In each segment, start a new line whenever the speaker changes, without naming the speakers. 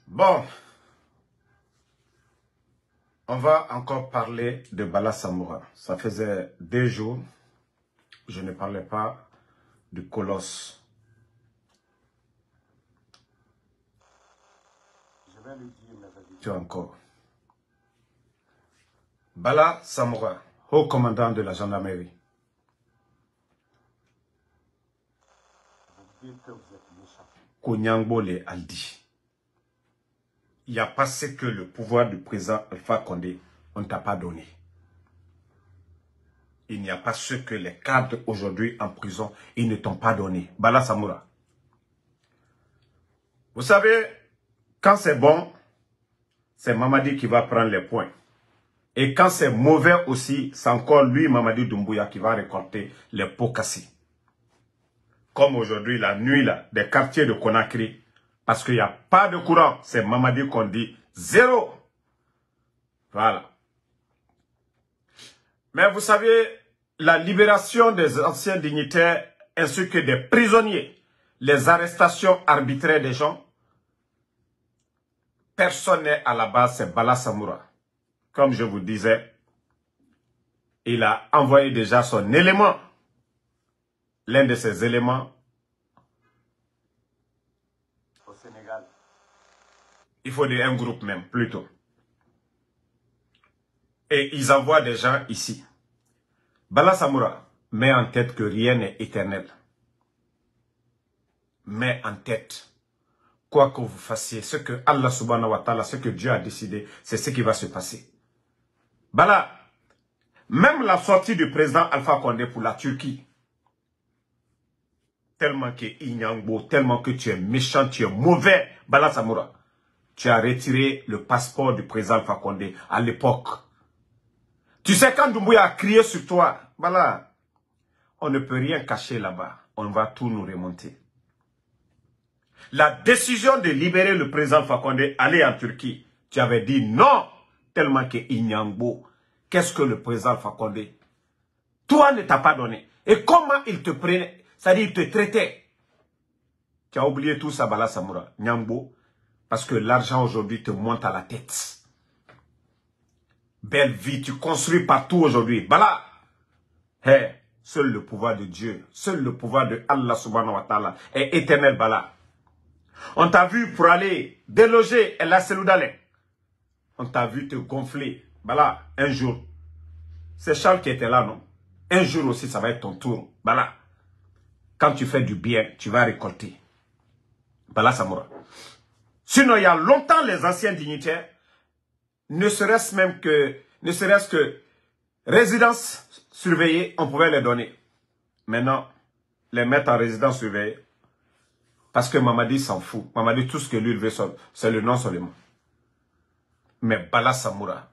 Bon, on va encore parler de Bala Samoura. Ça faisait 2 jours, je ne parlais pas du colosse. Je vais lui dire la vérité encore. Bala Samoura, haut commandant de la gendarmerie. Vous dites que vous êtes méchant. Konyangbo le Aldi. Il n'y a pas ce que le pouvoir du président Alpha Condé ne t'a pas donné. Il n'y a pas ce que les cadres aujourd'hui en prison, ils ne t'ont pas donné. Bala Samoura. Vous savez, quand c'est bon, c'est Mamadi qui va prendre les points. Et quand c'est mauvais aussi, c'est encore lui, Mamadi Doumbouya, qui va récolter les pots cassés. Comme aujourd'hui, la nuit, là, des quartiers de Conakry, parce qu'il n'y a pas de courant, c'est Mamadi qu'on dit 0. Voilà. Mais vous savez, la libération des anciens dignitaires ainsi que des prisonniers, les arrestations arbitraires des gens, personne n'est à la base, c'est Bala Samoura. Comme je vous disais, il a envoyé déjà son élément, l'un de ses éléments, au Sénégal. Il faut dire un groupe même, plutôt. Et ils envoient des gens ici. Bala Samoura met en tête que rien n'est éternel. Met en tête, quoi que vous fassiez, ce que Allah subhanahu wa ta'ala, ce que Dieu a décidé, c'est ce qui va se passer. Bala, même la sortie du président Alpha Condé pour la Turquie, tellement que Inyangbo, tellement que tu es méchant, tu es mauvais, Bala Samoura, tu as retiré le passeport du président Alpha Condé à l'époque. Tu sais, quand Doumbouya a crié sur toi, Bala, on ne peut rien cacher là-bas. On va tout nous remonter. La décision de libérer le président Alpha Condé, aller en Turquie, tu avais dit non, tellement que Inyangbo, qu'est-ce que le président Alpha Condé, toi ne t'as pas donné. Et comment il te prenait, c'est-à-dire il te traitait. Tu as oublié tout ça, Bala Samoura, Nyangbo, parce que l'argent aujourd'hui te monte à la tête. Belle vie, tu construis partout aujourd'hui. Bala, hey, seul le pouvoir de Dieu, seul le pouvoir de Allah subhanahu wa ta'ala est éternel, Bala. On t'a vu pour aller déloger El Seloudalé. On t'a vu te gonfler. Bala, un jour, c'est Charles qui était là, non? Un jour aussi, ça va être ton tour. Bala, quand tu fais du bien, tu vas récolter. Bala Samoura. Sinon, il y a longtemps, les anciens dignitaires, ne serait-ce que résidence surveillée, on pouvait les donner. Maintenant, les mettre en résidence surveillée, parce que Mamadi s'en fout. Mamadi, tout ce que lui veut, c'est le nom seulement. Mais Bala Samoura,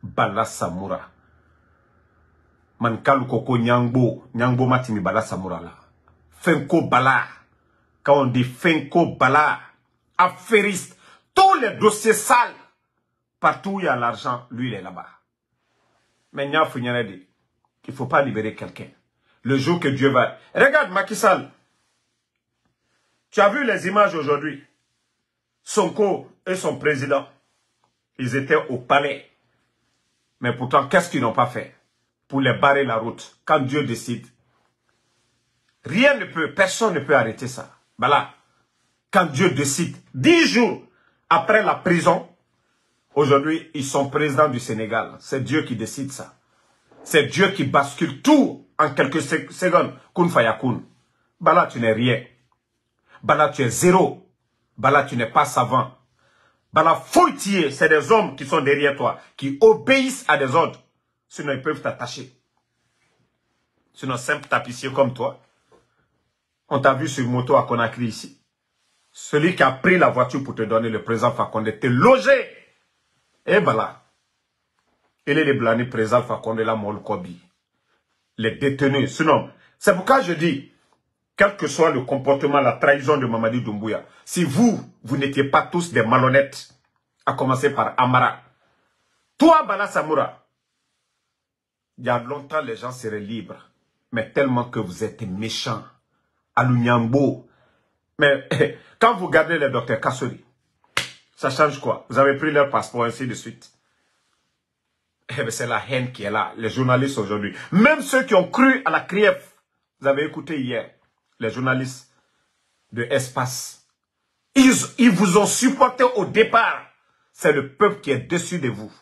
Mankalu Koko Nyangbo Matimi Bala Samoura là. Fenko Bala, quand on dit Fenko Bala, affairiste, tous les dossiers sales, partout où il y a l'argent, lui il est là-bas. Mais il ne faut pas libérer quelqu'un. Le jour que Dieu va... Regarde Macky Sall. Tu as vu les images aujourd'hui. Sonko et son président, ils étaient au palais. Mais pourtant, qu'est-ce qu'ils n'ont pas fait pour les barrer la route quand Dieu décide? Rien ne peut, personne ne peut arrêter ça. Voilà. Quand Dieu décide, 10 jours après la prison, aujourd'hui, ils sont présidents du Sénégal. C'est Dieu qui décide ça. C'est Dieu qui bascule tout en quelques secondes. Kun fayakun. Bala, tu n'es rien. Bala, tu es zéro. Bala, tu n'es pas savant. Bala, fouille, c'est des hommes qui sont derrière toi, qui obéissent à des ordres. Sinon, ils peuvent t'attacher. Sinon, simple tapissier comme toi. On t'a vu sur moto à Conakry ici. Celui qui a pris la voiture pour te donner le président Fakonde, te loger. Et Bala. Il est le blani président Fakonde, la Molkobi. Les détenus. Sinon, c'est pourquoi je dis, quel que soit le comportement, la trahison de Mamadi Doumbouya, si vous n'étiez pas tous des malhonnêtes, à commencer par Amara, toi, Bala Samoura, il y a longtemps, les gens seraient libres. Mais tellement que vous êtes méchants. Alunyambo. Mais quand vous regardez le docteur Kassori, Ça change quoi? Vous avez pris leur passeport, ainsi de suite. Eh bien, c'est la haine qui est là, les journalistes aujourd'hui. Même ceux qui ont cru à la CRIEF, vous avez écouté hier, les journalistes de Espace. Ils vous ont supporté au départ. C'est le peuple qui est déçu de vous.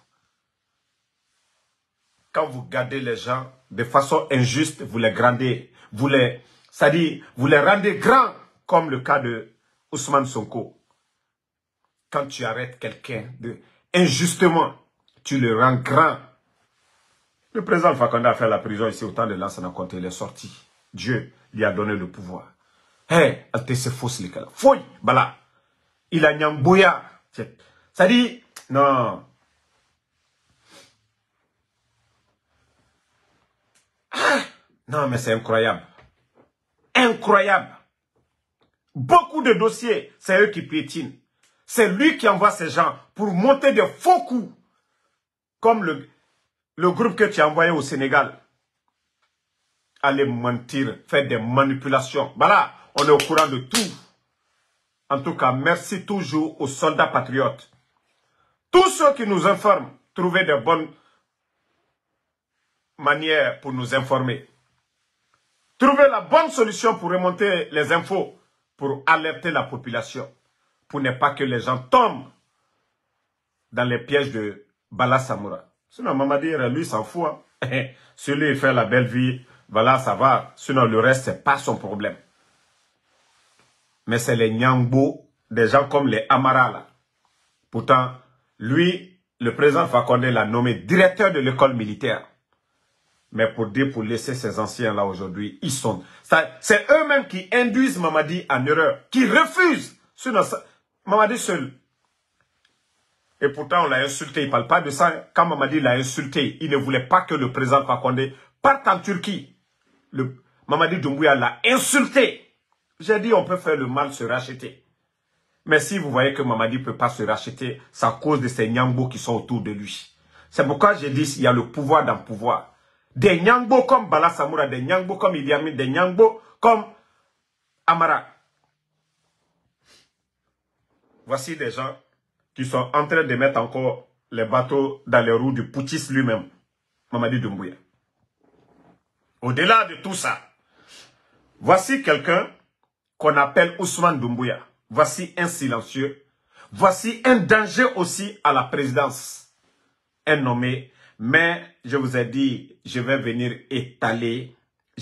Quand vous gardez les gens de façon injuste, vous les grandez. C'est-à-dire, vous les rendez grands, comme le cas de Ousmane Sonko. Quand tu arrêtes quelqu'un injustement, tu le rends grand. Le président Alpha Condé a fait la prison ici au temps de Lansana Conté. Il est sorti. Dieu lui a donné le pouvoir. Hé, alte se fausse les cas. Fouille, bala. Il a nyamboya. Ça dit, non. Ah, non, mais c'est incroyable. Incroyable. Beaucoup de dossiers, c'est eux qui piétinent. C'est lui qui envoie ces gens pour monter des faux coups. Comme le groupe que tu as envoyé au Sénégal. Aller mentir, faire des manipulations. Voilà, on est au courant de tout. En tout cas, merci toujours aux soldats patriotes. Tous ceux qui nous informent, trouvez de bonnes manières pour nous informer. Trouvez la bonne solution pour remonter les infos, pour alerter la population, pour ne pas que les gens tombent dans les pièges de Bala Samoura. Sinon, Mamadi, lui, s'en fout. Hein. Celui, il fait la belle vie, voilà, ça va. Sinon, le reste, ce n'est pas son problème. Mais c'est les Nyangbo, des gens comme les Amara, là. Pourtant, lui, le président Fakonde l'a nommé directeur de l'école militaire. Mais pour laisser ces anciens-là aujourd'hui, ils sont... C'est eux-mêmes qui induisent Mamadi en erreur, qui refusent. Sinon, Mamadi seul. Et pourtant, on l'a insulté. Il ne parle pas de ça. Quand Mamadi l'a insulté, il ne voulait pas que le président Fakonde parte en Turquie. Mamadi Doumbouya l'a insulté. J'ai dit, on peut faire le mal, se racheter. Mais si vous voyez que Mamadi ne peut pas se racheter, c'est à cause de ces Nyangbo qui sont autour de lui. C'est pourquoi j'ai dit, il y a le pouvoir dans le pouvoir. Des Nyangbo comme Bala Samoura, des Nyangbo comme Idi Amin, des Nyangbo comme Amara. Voici des gens qui sont en train de mettre encore les bateaux dans les roues du putschiste lui-même, Mamadi Doumbouya. Au-delà de tout ça, voici quelqu'un qu'on appelle Ousmane Doumbouya. Voici un silencieux. Voici un danger aussi à la présidence. Un nommé. Mais je vous ai dit, je vais venir étaler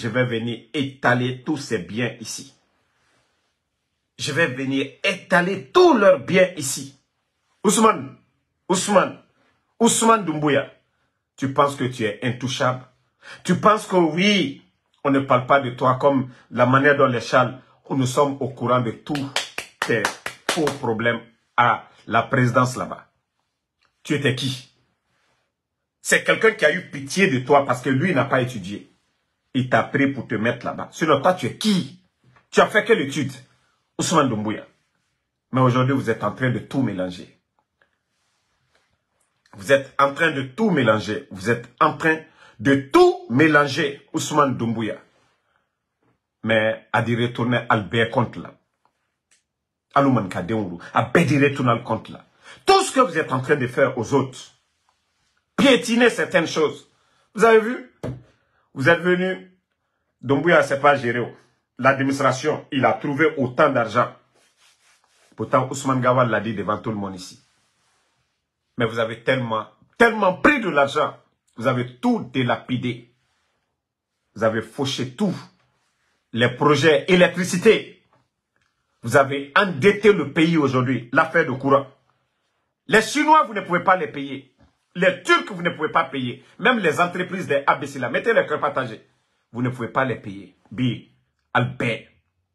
tous ces biens ici. Je vais venir étaler tous leurs biens ici. Ousmane Doumbouya, tu penses que tu es intouchable? Tu penses que oui, on ne parle pas de toi comme la manière dont les Charles, où nous sommes au courant de tous tes faux problèmes à la présidence là-bas. Tu étais qui? C'est quelqu'un qui a eu pitié de toi parce que lui n'a pas étudié. Il t'a pris pour te mettre là-bas. Sinon, toi, tu es qui? Tu as fait quelle étude? Ousmane Doumbouya. Mais aujourd'hui, vous êtes en train de tout mélanger. Vous êtes en train de tout mélanger. Vous êtes en train de tout mélanger, Ousmane Doumbouya. Mais à dire retourner à le compte là. Alouman Kadeourou, à dire retourner le compte là. Tout ce que vous êtes en train de faire aux autres, piétiner certaines choses. Vous avez vu? Vous êtes venu, Doumbouya, c'est pas géré. L'administration, il a trouvé autant d'argent. Pourtant, Ousmane Gawal l'a dit devant tout le monde ici. Mais vous avez tellement pris de l'argent. Vous avez tout délapidé. Vous avez fauché tout. Les projets électricité. Vous avez endetté le pays aujourd'hui. L'affaire de courant. Les Chinois, vous ne pouvez pas les payer. Les Turcs, vous ne pouvez pas payer. Même les entreprises des ABC, là, mettez les cœurs partagés. Vous ne pouvez pas les payer. Bi, Albert.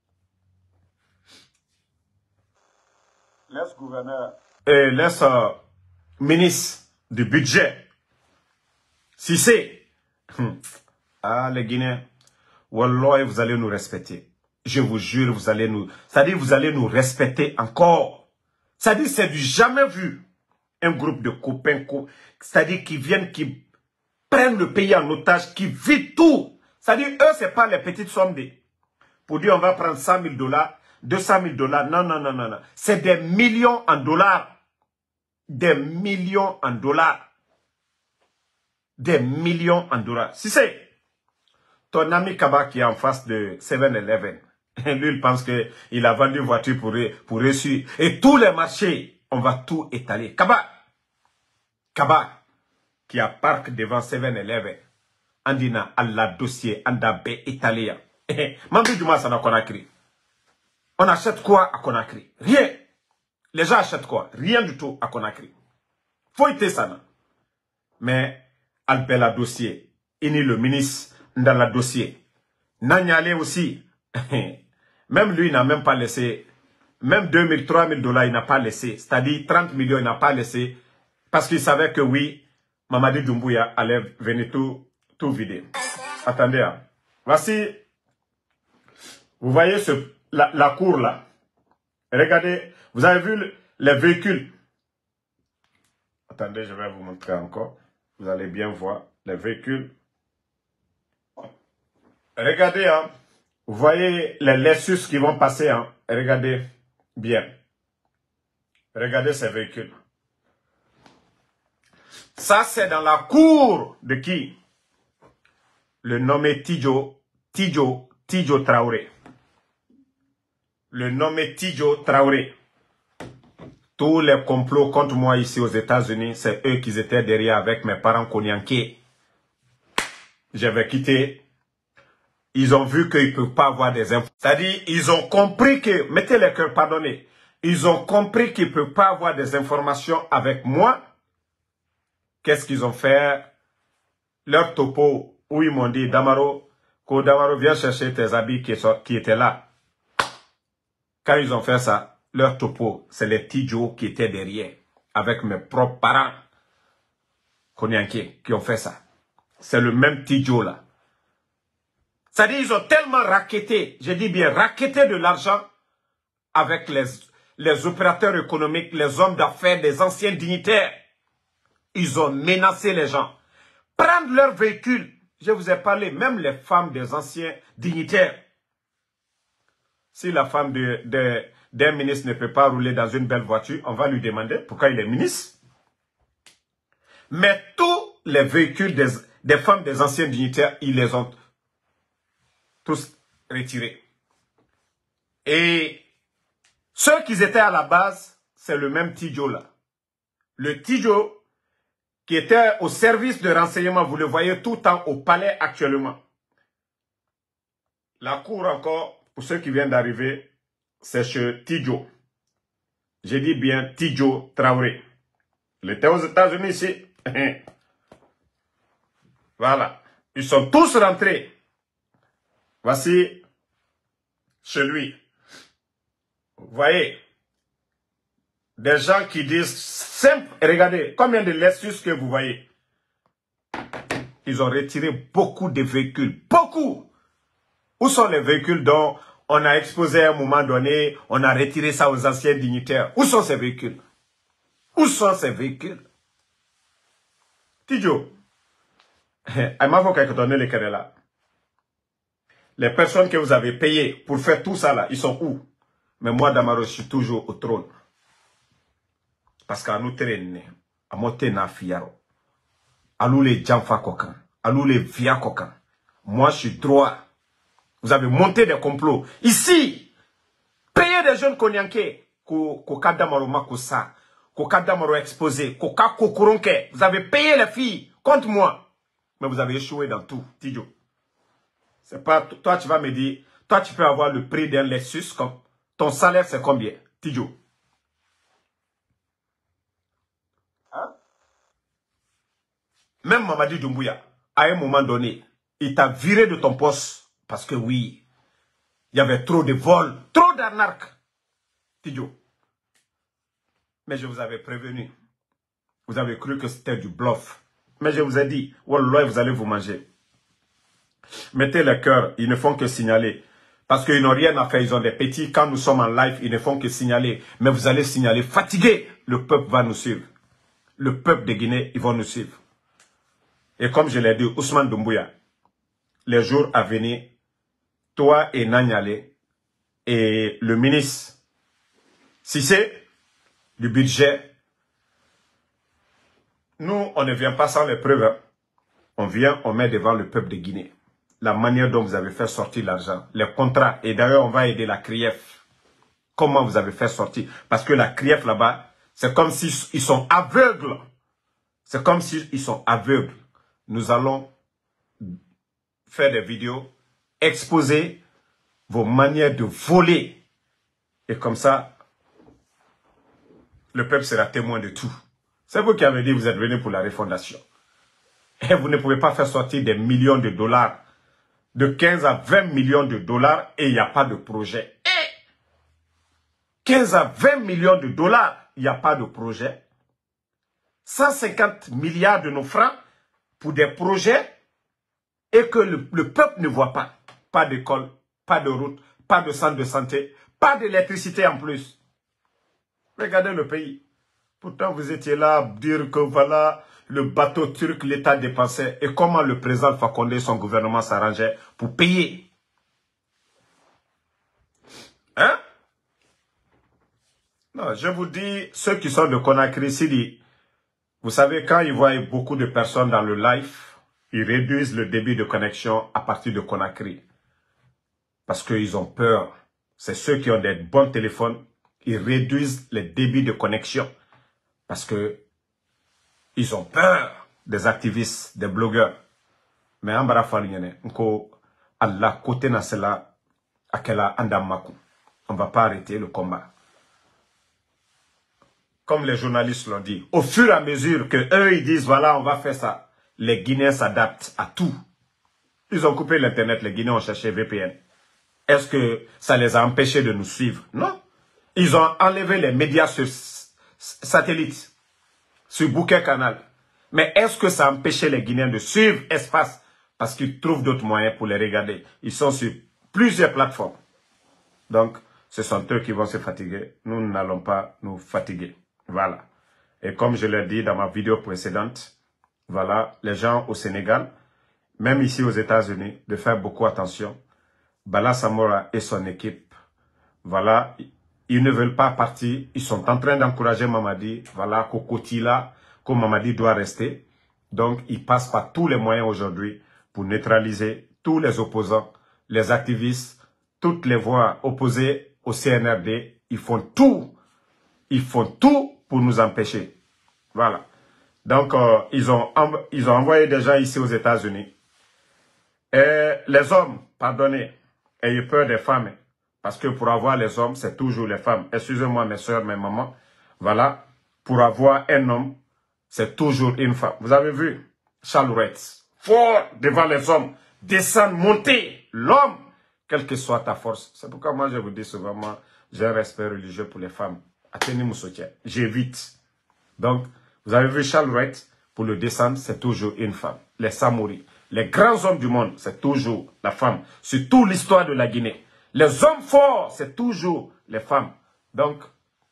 Laisse gouverneur. Laisse ministre du budget. Si c'est. Ah, les Guinéens. Wallah, vous allez nous respecter. Je vous jure, vous allez nous... C'est-à-dire, vous allez nous respecter encore. C'est-à-dire, c'est du jamais vu. Un groupe de copains, c'est-à-dire qui viennent, qui prennent le pays en otage, qui vident tout. C'est-à-dire, eux, ce n'est pas les petites sommes pour dire on va prendre $100 000, $200 000. Non. C'est des millions en dollars des millions en dollars. Des millions en dollars. Si c'est ton ami Kaba qui est en face de 7-Eleven, lui, il pense qu'il a vendu une voiture pour réussir. Et tous les marchés, on va tout étaler. Kaba, qui a parc devant 7-Eleven, on dit na Allah dossier, on a bé étalé. Mambi Douma, ça n'a Conakry. On achète quoi à Conakry? Rien. Les gens achètent quoi? Rien du tout à Conakry. Faut être ça. Mais, Albella dossier, il est le ministre dans le dossier. Nanyale aussi, même lui n'a même pas laissé, même 2000, 3000 dollars, il n'a pas laissé. C'est-à-dire 30 millions, il n'a pas laissé. Parce qu'il savait que oui, Mamadi Doumbouya allait venir tout vider. Attendez, hein. Voici, vous voyez la cour là. Regardez, vous avez vu les véhicules. Attendez, je vais vous montrer encore. Vous allez bien voir les véhicules. Regardez, hein. Vous voyez les Lexus qui vont passer. Hein. Regardez bien. Regardez ces véhicules. Ça, c'est dans la cour de qui? Le nommé Tidjo Traoré. Le nommé Tidjo Traoré. Tous les complots contre moi ici aux États-Unis, c'est eux qui étaient derrière avec mes parents Konyanké. J'avais quitté. Ils ont vu qu'ils ne peuvent pas avoir des infos. C'est-à-dire, ils ont compris que, mettez les cœurs, pardonnez. Ils ont compris qu'ils ne peuvent pas avoir des informations avec moi. Qu'est-ce qu'ils ont fait? Leur topo, où ils m'ont dit, Damaro, viens chercher tes habits qui étaient là. Quand ils ont fait ça, leur topo, c'est les Tidjo qui étaient derrière, avec mes propres parents, Konyanké, qui ont fait ça. C'est le même Tidjo là. C'est-à-dire, ils ont tellement racketté, je dis bien racketté de l'argent avec les opérateurs économiques, les hommes d'affaires, les anciens dignitaires. Ils ont menacé les gens. Prendre leurs véhicules. Je vous ai parlé, même les femmes des anciens dignitaires. Si la femme d'un ministre ne peut pas rouler dans une belle voiture, on va lui demander pourquoi il est ministre. Mais tous les véhicules des femmes des anciens dignitaires, ils les ont tous retirés. Et ceux qui étaient à la base, c'est le même Tidjo là. Le Tidjo qui était au service de renseignement, vous le voyez tout le temps au palais actuellement. La cour encore, pour ceux qui viennent d'arriver, c'est chez Tidjo. J'ai dit bien Tidjo Traoré. Il était aux États-Unis ici. Voilà. Ils sont tous rentrés. Voici chez lui. Vous voyez, des gens qui disent simple. Regardez, combien de Lexus que vous voyez. Ils ont retiré beaucoup de véhicules. Beaucoup. Où sont les véhicules dont on a exposé à un moment donné, on a retiré ça aux anciens dignitaires? Où sont ces véhicules? Où sont ces véhicules? Tidjo, les personnes que vous avez payées pour faire tout ça là, ils sont où? Mais moi, Damaro, je suis toujours au trône. Parce qu'à nous traîner, à monter na fiaro, à nous les jamfa kokan, à nous les via kokan. Moi, je suis droit. Vous avez monté des complots. Ici, payez des jeunes Konyanké, ko kadamaro makosa, ko kadamaro exposé, ko kakokoronke. Vous avez payé les filles contre moi. Mais vous avez échoué dans tout, Tidjo. C'est pas, toi tu vas me dire, toi tu peux avoir le prix d'un Lexus, comme, ton salaire c'est combien, Tidjo? Hein? Même Mamadi Doumbouya, à un moment donné, il t'a viré de ton poste. Parce que oui, il y avait trop de vols, trop d'arnaques, Tidjo. Mais je vous avais prévenu. Vous avez cru que c'était du bluff. Mais je vous ai dit, wallah, vous allez vous manger. Mettez le cœur, ils ne font que signaler. Parce qu'ils n'ont rien à faire, ils ont des petits. Quand nous sommes en live, ils ne font que signaler. Mais vous allez signaler, fatigué, le peuple va nous suivre. Le peuple de Guinée, ils vont nous suivre. Et comme je l'ai dit, Ousmane Doumbouya, les jours à venir, toi et Nanyale et le ministre Cissé du budget, nous, on ne vient pas sans les preuves. Hein. On vient, on met devant le peuple de Guinée. La manière dont vous avez fait sortir l'argent, les contrats. Et d'ailleurs, on va aider la CRIEF. Comment vous avez fait sortir? Parce que la CRIEF là-bas, c'est comme s'ils sont aveugles. C'est comme s'ils sont aveugles. Nous allons faire des vidéos, exposer vos manières de voler. Et comme ça, le peuple sera témoin de tout. C'est vous qui avez dit que vous êtes venu pour la refondation. Et vous ne pouvez pas faire sortir des millions de dollars, de 15 à 20 millions de dollars, et il n'y a pas de projet. Et 15 à 20 millions de dollars, il n'y a pas de projet. 150 milliards de nos francs pour des projets et que le peuple ne voit pas. Pas d'école, pas de route, pas de centre de santé, pas d'électricité en plus. Regardez le pays. Pourtant, vous étiez là à dire que voilà, le bateau turc, l'État dépensait. Et comment le président Fakonde et son gouvernement s'arrangeaient pour payer. Hein? Non, je vous dis, ceux qui sont de Conakry, Sidi, vous savez, quand ils voient beaucoup de personnes dans le live, ils réduisent le débit de connexion à partir de Conakry. Parce qu'ils ont peur. C'est ceux qui ont des bons téléphones, ils réduisent les débits de connexion. Parce que ils ont peur des activistes, des blogueurs. Mais en barafaliene, Allah côté na cela akela andamaku. On ne va pas arrêter le combat. Comme les journalistes l'ont dit, au fur et à mesure que eux ils disent voilà on va faire ça, les Guinéens s'adaptent à tout. Ils ont coupé l'internet, les Guinéens ont cherché VPN. Est-ce que ça les a empêchés de nous suivre? Non. Ils ont enlevé les médias sur satellite, sur Bouquet Canal. Mais est-ce que ça a empêché les Guinéens de suivre Espace? Parce qu'ils trouvent d'autres moyens pour les regarder. Ils sont sur plusieurs plateformes. Donc, ce sont eux qui vont se fatiguer. Nous n'allons pas nous fatiguer. Voilà. Et comme je l'ai dit dans ma vidéo précédente, voilà, les gens au Sénégal, même ici aux États-Unis, de faire beaucoup attention. Bala Samora et son équipe, voilà, ils ne veulent pas partir. Ils sont en train d'encourager Mamadi. Voilà, Kokotila, que Mamadi doit rester. Donc, ils passent par tous les moyens aujourd'hui pour neutraliser tous les opposants, les activistes, toutes les voix opposées au CNRD. Ils font tout pour nous empêcher. Voilà. Donc, ils ont envoyé des gens ici aux États-Unis. Et les hommes, pardonnez, ayez peur des femmes. Parce que pour avoir les hommes, c'est toujours les femmes. Excusez-moi mes soeurs, mes mamans. Voilà. Pour avoir un homme, c'est toujours une femme. Vous avez vu? Chalourettes. Fort devant les hommes. Descendre, monter. L'homme, quelle que soit ta force. C'est pourquoi moi je vous dis souvent, moi, j'ai un respect religieux pour les femmes. Attendez mon soutien. J'évite. Donc, vous avez vu Chalourettes, pour le descendre, c'est toujours une femme. Les Samouris. Les grands hommes du monde, c'est toujours la femme. C'est toute l'histoire de la Guinée. Les hommes forts, c'est toujours les femmes. Donc,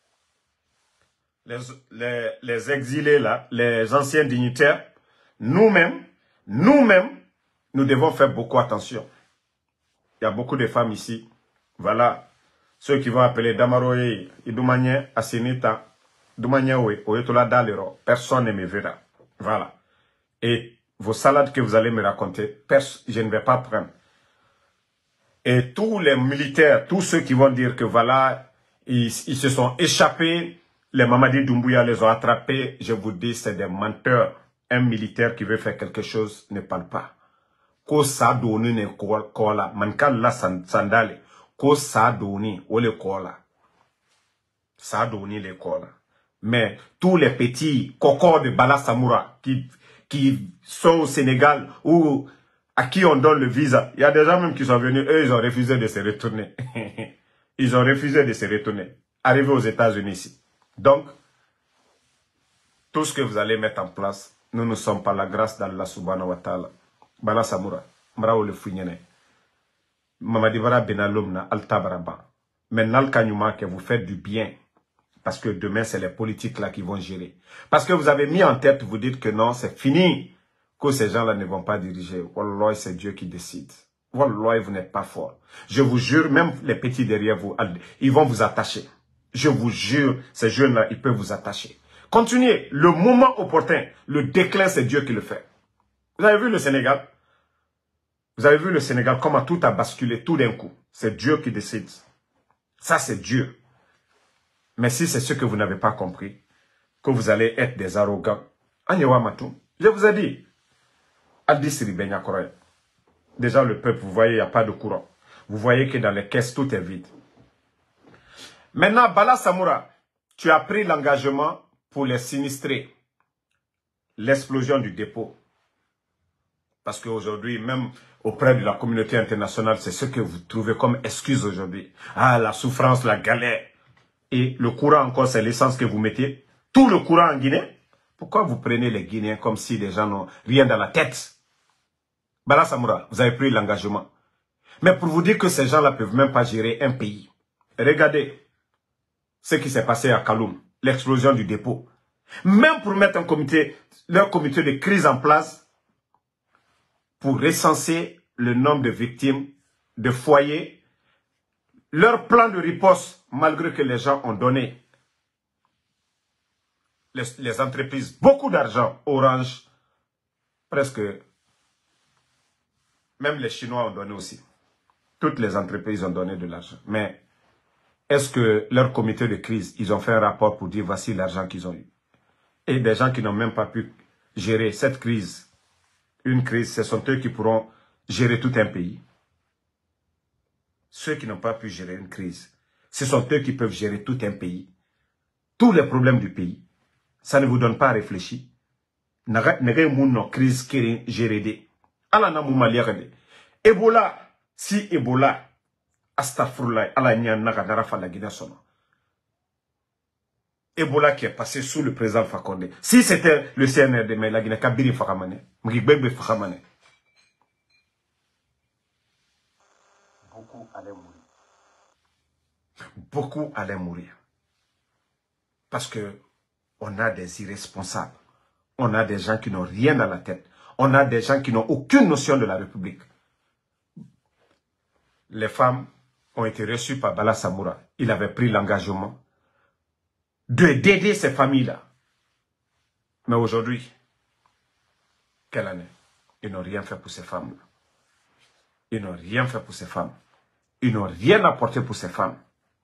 les exilés là, les anciens dignitaires, nous-mêmes, nous devons faire beaucoup attention. Il y a beaucoup de femmes ici. Voilà. Ceux qui vont appeler Damaroye, Idumanye, Asenita, Dumanyawe, Oyetola Dalero, personne ne me verra. Voilà. Et vos salades que vous allez me raconter, je ne vais pas prendre. Et tous les militaires, tous ceux qui vont dire que voilà, ils se sont échappés, les Mamadi Doumbouya les ont attrapés, je vous dis, c'est des menteurs. Un militaire qui veut faire quelque chose ne parle pas. Ko sa doni ne kola, mankal la sandale, ko sa doni ou le kola. Sa doni le kola. Mais tous les petits cocos de Bala Samoura qui sont au Sénégal ou à qui on donne le visa. Il y a des gens même qui sont venus, eux, ils ont refusé de se retourner. Ils ont refusé de se retourner. Arrivés aux États-Unis ici. Donc, tout ce que vous allez mettre en place, nous ne sommes pas la grâce d'Allah subhanahu wa ta'ala. Bala Samoura, Mrao le Fouignene. Mamadivara Benalumna, Altabaraba. Mais Nalkanyuma, que vous faites du bien. Parce que demain, c'est les politiques là qui vont gérer. Parce que vous avez mis en tête, vous dites que non, c'est fini. Que ces gens-là ne vont pas diriger. Wallah, c'est Dieu qui décide. Wallah, vous n'êtes pas fort. Je vous jure, même les petits derrière vous, ils vont vous attacher. Je vous jure, ces jeunes-là, ils peuvent vous attacher. Continuez. Le moment opportun, le déclin, c'est Dieu qui le fait. Vous avez vu le Sénégal? Vous avez vu le Sénégal, comment tout a basculé tout d'un coup. C'est Dieu qui décide. Ça, c'est Dieu. Mais si c'est ce que vous n'avez pas compris, que vous allez être des arrogants, je vous ai dit, déjà le peuple, vous voyez, il n'y a pas de courant. Vous voyez que dans les caisses, tout est vide. Maintenant, Bala Samoura, tu as pris l'engagement pour les sinistrer. L'explosion du dépôt. Parce qu'aujourd'hui, même auprès de la communauté internationale, c'est ce que vous trouvez comme excuse aujourd'hui. Ah, la souffrance, la galère. Et le courant encore, c'est l'essence que vous mettez. Tout le courant en Guinée. Pourquoi vous prenez les Guinéens comme si les gens n'ont rien dans la tête? Bala Samoura, vous avez pris l'engagement. Mais pour vous dire que ces gens-là ne peuvent même pas gérer un pays. Regardez ce qui s'est passé à Kaloum. L'explosion du dépôt. Même pour mettre un comité, leur comité de crise en place, pour recenser le nombre de victimes, de foyers, leur plan de riposte, malgré que les gens ont donné, les entreprises, beaucoup d'argent, Orange, presque, même les Chinois ont donné aussi. Toutes les entreprises ont donné de l'argent. Mais est-ce que leur comité de crise, ils ont fait un rapport pour dire voici l'argent qu'ils ont eu? Et des gens qui n'ont même pas pu gérer cette crise, une crise, ce sont eux qui pourront gérer tout un pays. Ceux qui n'ont pas pu gérer une crise, ce sont eux qui peuvent gérer tout un pays. Tous les problèmes du pays. Ça ne vous donne pas à réfléchir. Crise qui gérée. Ebola, si Ebola, Astafurlah, ala nyanaka narafa la Guinée sono. Ebola qui est passé sous le président Fakonde. Si c'était le CNRD, mais la Guinée Kabiri Fakamane, Mgibebe Fakamane. Beaucoup allaient mourir. Beaucoup allaient mourir. Parce que on a des irresponsables. On a des gens qui n'ont rien dans la tête. On a des gens qui n'ont aucune notion de la République. Les femmes ont été reçues par Bala Samoura. Il avait pris l'engagement d'aider ces familles-là. Mais aujourd'hui, quelle année? Ils n'ont rien fait pour ces femmes-là. Ils n'ont rien fait pour ces femmes. Ils n'ont rien apporté pour ces femmes.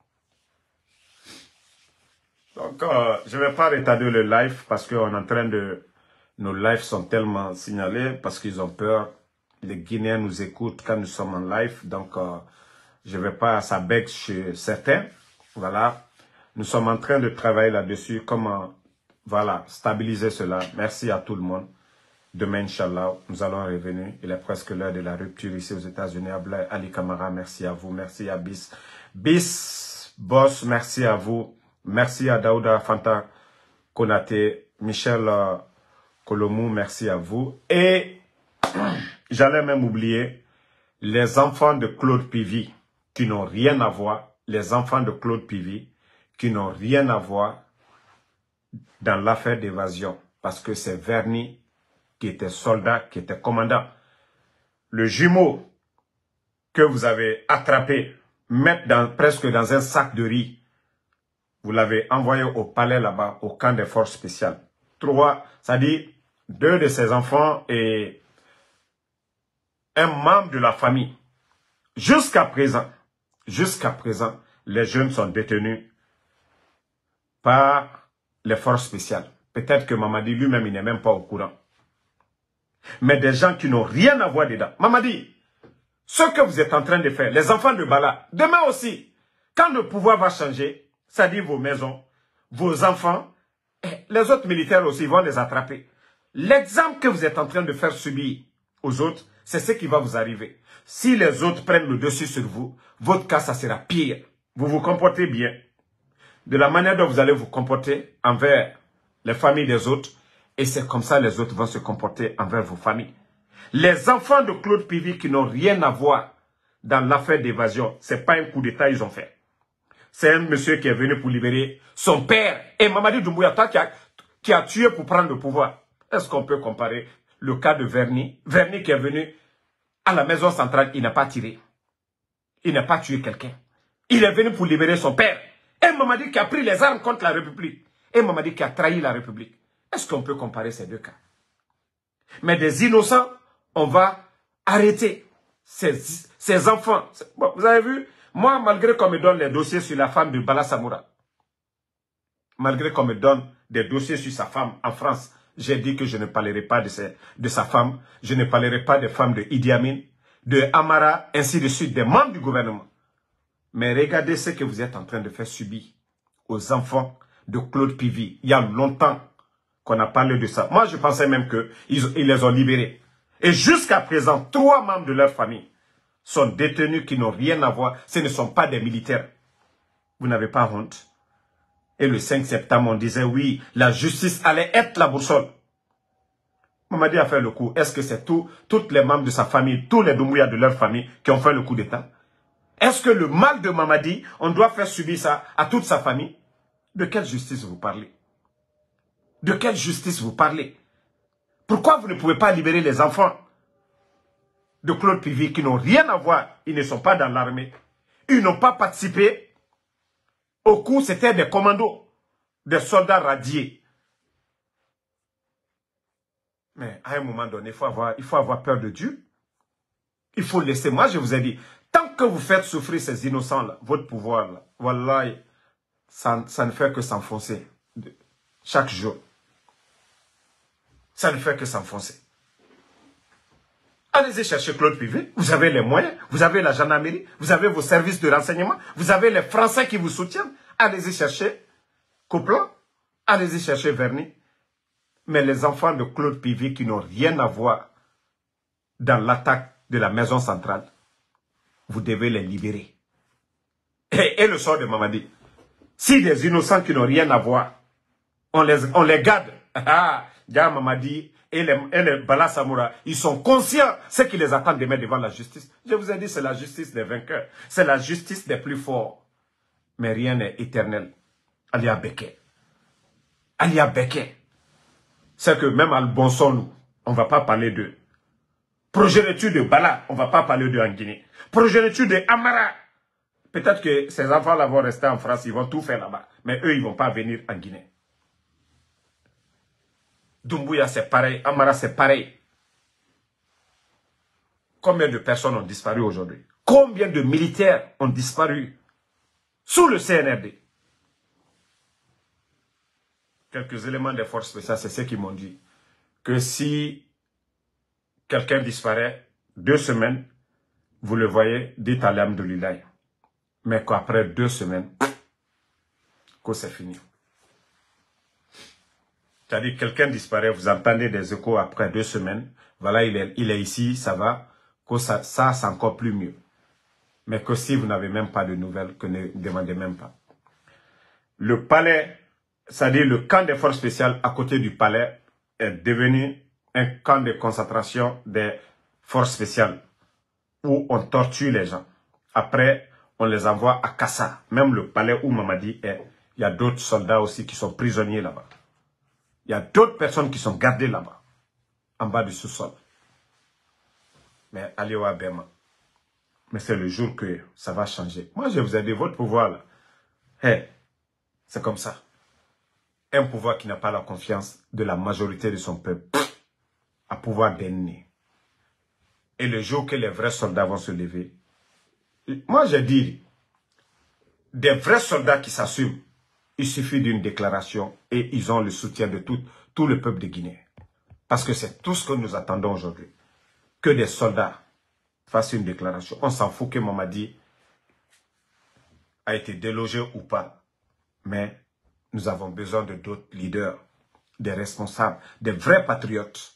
Donc, je ne vais pas retarder le live parce qu'on est en train de... Nos lives sont tellement signalés parce qu'ils ont peur. Les Guinéens nous écoutent quand nous sommes en live. Donc, je ne vais pas... Ça bug chez certains. Voilà. Nous sommes en train de travailler là-dessus. Comment, voilà, stabiliser cela. Merci à tout le monde. Demain, Inch'Allah, nous allons revenir. Il est presque l'heure de la rupture ici aux États-Unis. Ali Kamara, merci à vous. Merci à Bis. Bis, Boss, merci à vous. Merci à Daouda Fanta Konate, Michel Kolomou, merci à vous. Et j'allais même oublier les enfants de Claude Pivy qui n'ont rien à voir. Les enfants de Claude Pivy qui n'ont rien à voir dans l'affaire d'évasion. Parce que c'est Verny qui était soldat, qui était commandant. Le jumeau que vous avez attrapé, mettre presque dans un sac de riz, vous l'avez envoyé au palais là-bas, au camp des forces spéciales. 3, ça dit 2 de ses enfants et un membre de la famille. Jusqu'à présent, les jeunes sont détenus par les forces spéciales. Peut-être que Mamadi lui-même, il n'est même pas au courant. Mais des gens qui n'ont rien à voir dedans. Mamadi, ce que vous êtes en train de faire, les enfants de Bala, demain aussi, quand le pouvoir va changer, ça dit vos maisons, vos enfants, les autres militaires aussi vont les attraper. L'exemple que vous êtes en train de faire subir aux autres, c'est ce qui va vous arriver. Si les autres prennent le dessus sur vous, votre cas, ça sera pire. Vous vous comportez bien. De la manière dont vous allez vous comporter envers les familles des autres, et c'est comme ça les autres vont se comporter envers vos familles. Les enfants de Claude Pivy qui n'ont rien à voir dans l'affaire d'évasion, ce n'est pas un coup d'État ils ont fait. C'est un monsieur qui est venu pour libérer son père. Et Mamadi Doumbouya, toi qui a tué pour prendre le pouvoir. Est-ce qu'on peut comparer le cas de Verny? Verny qui est venu à la maison centrale, il n'a pas tiré. Il n'a pas tué quelqu'un. Il est venu pour libérer son père. Et Mamadi qui a pris les armes contre la République. et Mamadi qui a trahi la République. Est-ce qu'on peut comparer ces deux cas? Mais des innocents, on va arrêter ces enfants. Bon, vous avez vu, moi, malgré qu'on me donne les dossiers sur la femme de Bala Samoura, malgré qu'on me donne des dossiers sur sa femme en France, j'ai dit que je ne parlerai pas de sa femme, je ne parlerai pas des femmes de Idi Amin, de Amara, ainsi de suite, des membres du gouvernement. Mais regardez ce que vous êtes en train de faire subir aux enfants de Claude Pivy. Il y a longtemps qu'on a parlé de ça. Moi, je pensais même qu'ils les ont libérés. Et jusqu'à présent, 3 membres de leur famille sont détenus qui n'ont rien à voir. Ce ne sont pas des militaires. Vous n'avez pas honte? Et le 5 septembre, on disait, oui, la justice allait être la boussole. Mamadi a fait le coup. Est-ce que c'est tous les membres de sa famille, tous les Doumbouya de leur famille qui ont fait le coup d'État? Est-ce que le mal de Mamadi, on doit faire subir ça à toute sa famille? De quelle justice vous parlez? De quelle justice vous parlez? Pourquoi vous ne pouvez pas libérer les enfants de Claude Pivy qui n'ont rien à voir? Ils ne sont pas dans l'armée. Ils n'ont pas participé au coup, c'était des commandos, des soldats radiés. Mais à un moment donné, il faut avoir peur de Dieu. Il faut laisser. Moi, je vous ai dit, tant que vous faites souffrir ces innocents-là, votre pouvoir-là, voilà, ça ne fait que s'enfoncer chaque jour. Ça ne fait que s'enfoncer. Allez-y chercher Claude Pivy. Vous avez les moyens, vous avez la gendarmerie, vous avez vos services de renseignement, vous avez les Français qui vous soutiennent. Allez-y chercher Copland, allez-y chercher Verny. Mais les enfants de Claude Pivy qui n'ont rien à voir dans l'attaque de la maison centrale, vous devez les libérer. Et le sort de Mamadi. Si des innocents qui n'ont rien à voir, on les garde. Dia Mamadi et les Bala Samoura, ils sont conscients ce qui les attend demain devant la justice. Je vous ai dit, c'est la justice des vainqueurs. C'est la justice des plus forts. Mais rien n'est éternel. Alia Beke. Alia Beke. C'est que même à Bonson, on ne va pas parler d'eux. Progéniture de Bala, on ne va pas parler d'eux en Guinée. Progéniture de Amara. Peut-être que ces enfants-là vont rester en France, ils vont tout faire là-bas. Mais eux, ils ne vont pas venir en Guinée. Doumbouya, c'est pareil. Amara, c'est pareil. Combien de personnes ont disparu aujourd'hui? Combien de militaires ont disparu sous le CNRD? Quelques éléments des forces spéciales, c'est ce qu'ils m'ont dit. Que si quelqu'un disparaît, 2 semaines, vous le voyez, dites à l'âme de l'Ilaï. Mais qu'après 2 semaines, que c'est fini. C'est-à-dire que quelqu'un disparaît, vous entendez des échos après 2 semaines, voilà, il est ici, ça va, que ça c'est encore plus mieux. Mais que si vous n'avez même pas de nouvelles, que ne demandez même pas. Le palais, c'est-à-dire le camp des forces spéciales à côté du palais, est devenu un camp de concentration des forces spéciales où on torture les gens. Après, on les envoie à Kassa. Même le palais où Mamadi est, il y a d'autres soldats aussi qui sont prisonniers là-bas. Il y a d'autres personnes qui sont gardées là-bas, en bas du sous-sol. Mais Aliwa Bema. Mais c'est le jour que ça va changer. Moi, je vous ai dit, votre pouvoir là, hey, c'est comme ça. Un pouvoir qui n'a pas la confiance de la majorité de son peuple, à pouvoir d'ennemis. Et le jour que les vrais soldats vont se lever, moi j'ai dit, des vrais soldats qui s'assument, il suffit d'une déclaration et ils ont le soutien de tout le peuple de Guinée. Parce que c'est tout ce que nous attendons aujourd'hui. Que des soldats fassent une déclaration. On s'en fout que Mamadi a été délogé ou pas. Mais nous avons besoin de d'autres leaders, des responsables, des vrais patriotes.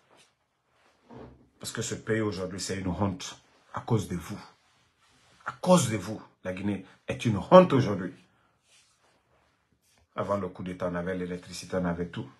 Parce que ce pays aujourd'hui, c'est une honte à cause de vous. À cause de vous, la Guinée est une honte aujourd'hui. Avant le coup d'État, on avait l'électricité, on avait tout.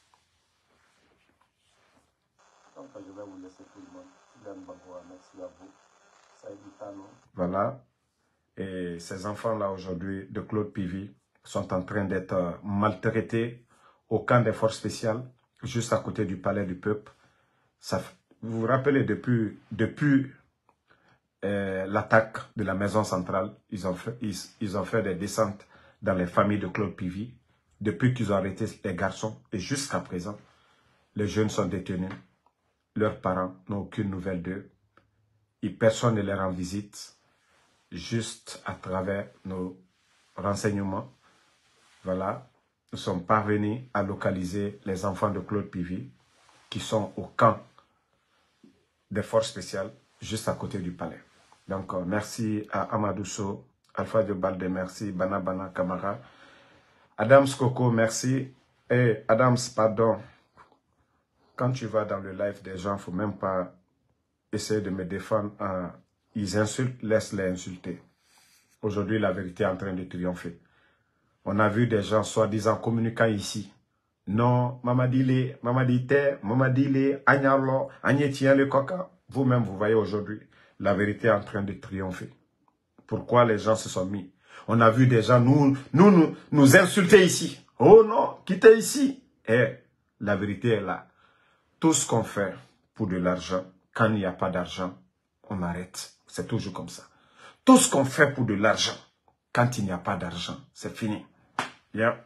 Donc, je vais vous laisser tout le monde. Merci à vous. Voilà. Et ces enfants-là aujourd'hui, de Claude Pivy, sont en train d'être maltraités au camp des forces spéciales, juste à côté du palais du peuple. Ça, vous vous rappelez, depuis l'attaque de la maison centrale, ils ont fait des descentes dans les familles de Claude Pivy Depuis qu'ils ont arrêté les garçons, et jusqu'à présent, les jeunes sont détenus. Leurs parents n'ont aucune nouvelle d'eux. Et personne ne les rend visite. Juste à travers nos renseignements. Voilà. Nous sommes parvenus à localiser les enfants de Claude Pivy qui sont au camp des forces spéciales, juste à côté du palais. Donc, merci à Amadou Sow, Alpha de Balde, merci, Bana Bana Kamara. Adams Coco, merci. Et Adams, pardon. Quand tu vas dans le live des gens, il ne faut même pas essayer de me défendre. Ils insultent, laisse-les insulter. Aujourd'hui, la vérité est en train de triompher. On a vu des gens soi-disant communiquant ici. Non, Mamadile, Mamadite, Mamadile, Agnarlo, Agnetien le coca. Vous-même, vous voyez aujourd'hui, la vérité est en train de triompher. Pourquoi les gens se sont mis? On a vu des gens nous insulter ici. Oh non, quittez ici. Et la vérité est là. Tout ce qu'on fait pour de l'argent, quand il n'y a pas d'argent, on arrête. C'est toujours comme ça. Tout ce qu'on fait pour de l'argent, quand il n'y a pas d'argent, c'est fini. Bien.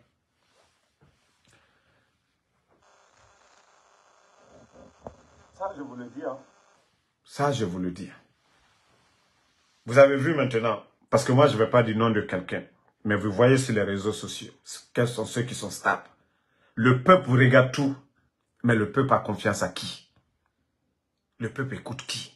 Ça, je vous le dis. Hein. Ça, je vous le dis. Vous avez vu maintenant, parce que moi, je ne vais pas dire nom de quelqu'un, mais vous voyez sur les réseaux sociaux, quels sont ceux qui sont stables. Le peuple vous regarde tout, mais le peuple a confiance à qui? Le peuple écoute qui?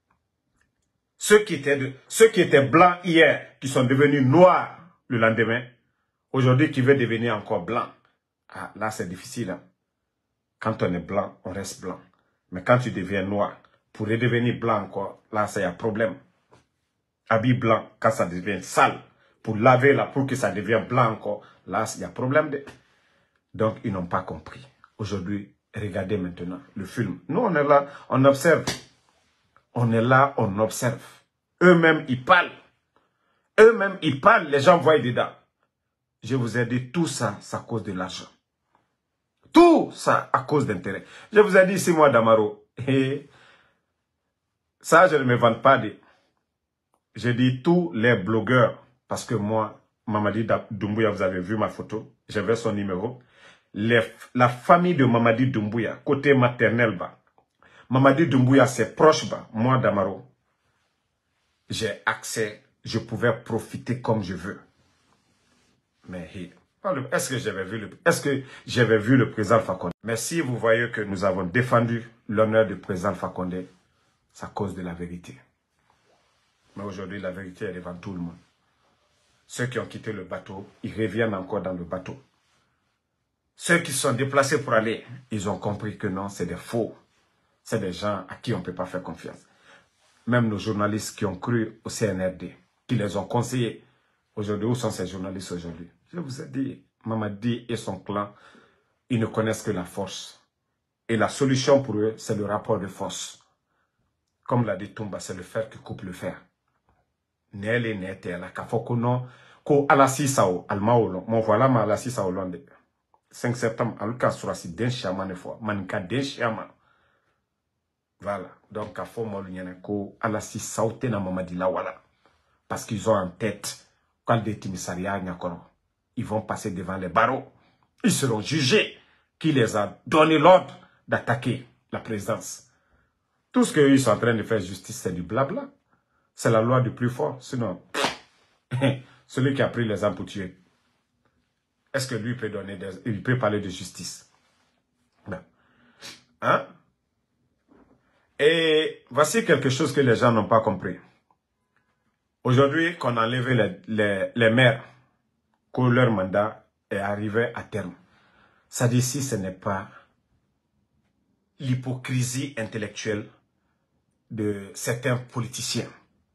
Ceux qui étaient blancs hier, qui sont devenus noirs le lendemain, aujourd'hui qui veulent devenir encore blancs. Ah, là, c'est difficile. Hein? Quand on est blanc, on reste blanc. Mais quand tu deviens noir, pour redevenir blanc encore, là, c'est un problème. Habit blanc, quand ça devient sale, pour laver là, pour que ça devienne blanc encore, là, il y a problème. Donc, ils n'ont pas compris. Aujourd'hui, regardez maintenant le film. Nous, on est là, on observe. On est là, on observe. Eux-mêmes, ils parlent. Eux-mêmes, ils parlent, les gens voient dedans. Je vous ai dit, tout ça, c'est à cause de l'argent. Tout ça, à cause d'intérêt. Je vous ai dit, c'est moi, Damaro. Et ça, je ne me vante pas de... J'ai dit tous les blogueurs, parce que moi, Mamadi Doumbouya, vous avez vu ma photo, j'avais son numéro. La famille de Mamadi Doumbouya, côté maternel, bas. Mamadi Doumbouya, c'est proche, bas. Moi, Damaro, j'ai accès, je pouvais profiter comme je veux. Mais est-ce que j'avais vu le président Alpha Condé? Mais si vous voyez que nous avons défendu l'honneur du président Alpha Condé, c'est à cause de la vérité. Mais aujourd'hui, la vérité est devant tout le monde. Ceux qui ont quitté le bateau, ils reviennent encore dans le bateau. Ceux qui sont déplacés pour aller, ils ont compris que non, c'est des faux. C'est des gens à qui on ne peut pas faire confiance. Même nos journalistes qui ont cru au CNRD, qui les ont conseillés. Aujourd'hui, où sont ces journalistes aujourd'hui? Je vous ai dit, Mamadi et son clan, ils ne connaissent que la force. Et la solution pour eux, c'est le rapport de force. Comme l'a dit Toumba, c'est le fer qui coupe le fer. Nele nete la kafoko non ko alasi sao almaolo mon voilà ma alasi sao londe 5 septembre aluka surasi den chama ne fois manka den chama voilà donc kafo mo lunyene ko alasi sao te na Mamadi la wala parce qu'ils ont en tête quand des timissaria nyakoro ils vont passer devant les barreaux, ils seront jugés qui les a donné l'ordre d'attaquer la présidence. Tout ce qu'ils sont en train de faire justice, c'est du blabla. C'est la loi du plus fort. Sinon, celui qui a pris les armes pour tuer, est-ce que lui peut donner il peut parler de justice? Non. Hein? Et voici quelque chose que les gens n'ont pas compris. Aujourd'hui, qu'on a enlevé les maires, que leur mandat est arrivé à terme. Ça dit si ce n'est pas l'hypocrisie intellectuelle de certains politiciens.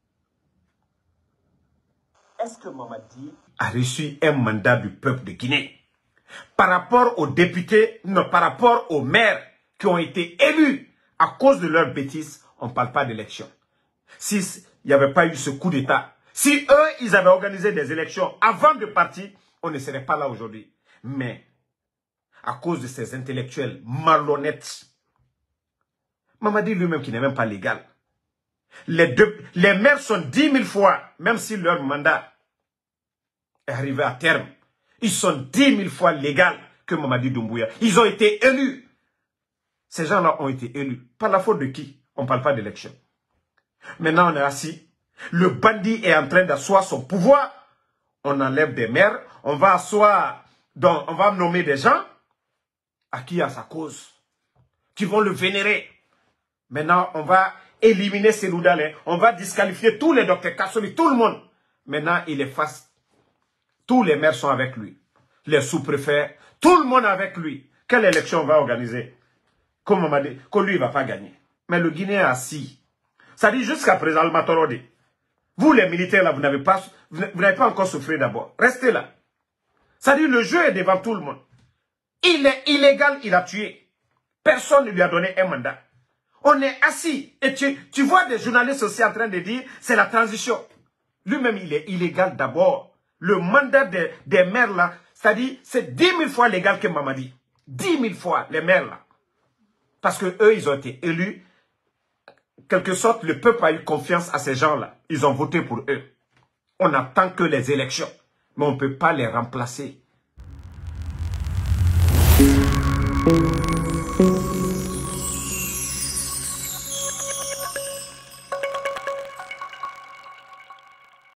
Est-ce que Mamadi a reçu un mandat du peuple de Guinée? Par rapport aux députés, non, par rapport aux maires qui ont été élus à cause de leurs bêtises, on ne parle pas d'élection. S'il n'y avait pas eu ce coup d'État, si eux, ils avaient organisé des élections avant de partir, on ne serait pas là aujourd'hui. Mais, à cause de ces intellectuels malhonnêtes, Mamadi lui-même qui n'est même pas légal, les maires sont 10 000 fois, même si leur mandat est arrivé à terme, Ils sont 10 000 fois légaux que Mamadi Doumbouya. Ils ont été élus. Ces gens-là ont été élus. Par la faute de qui? On ne parle pas d'élection. Maintenant, on est assis. Le bandit est en train d'asseoir son pouvoir. On enlève des maires. On va asseoir, donc on va nommer des gens à qui a sa cause, qui vont le vénérer. Maintenant, on va éliminer Seloudalé. On va disqualifier tous les docteurs Kassoli, tout le monde. Maintenant, il est face. Tous les maires sont avec lui. Les sous-préfets, tout le monde avec lui. Quelle élection on va organiser? Comme on m'a dit, que lui, il ne va pas gagner. Mais le Guinéen a assis. Ça dit jusqu'à présent, le Matorodi. Vous, les militaires, là, vous n'avez pas encore souffert d'abord. Restez là. Ça dit, le jeu est devant tout le monde. Il est illégal, il a tué. Personne ne lui a donné un mandat. On est assis. Et tu vois des journalistes aussi en train de dire, c'est la transition. Lui-même, il est illégal d'abord. Le mandat des maires, là, c'est-à-dire, c'est 10 000 fois légal que Mamadi. 10 000 fois, les maires, là. Parce que eux, ils ont été élus. Quelque sorte, le peuple a eu confiance à ces gens-là. Ils ont voté pour eux. On n'attend que les élections. Mais on ne peut pas les remplacer.